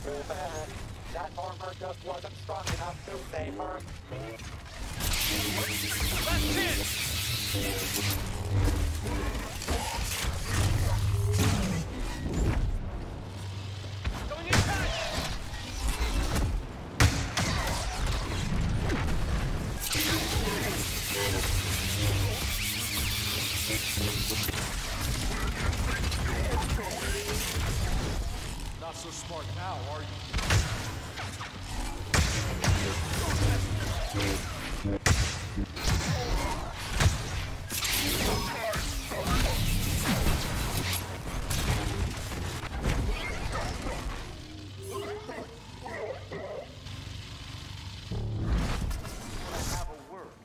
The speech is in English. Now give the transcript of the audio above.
Too bad. That armor just wasn't strong enough to save her. Last chance! Going in touch! Not so smart now, are you? Have a word.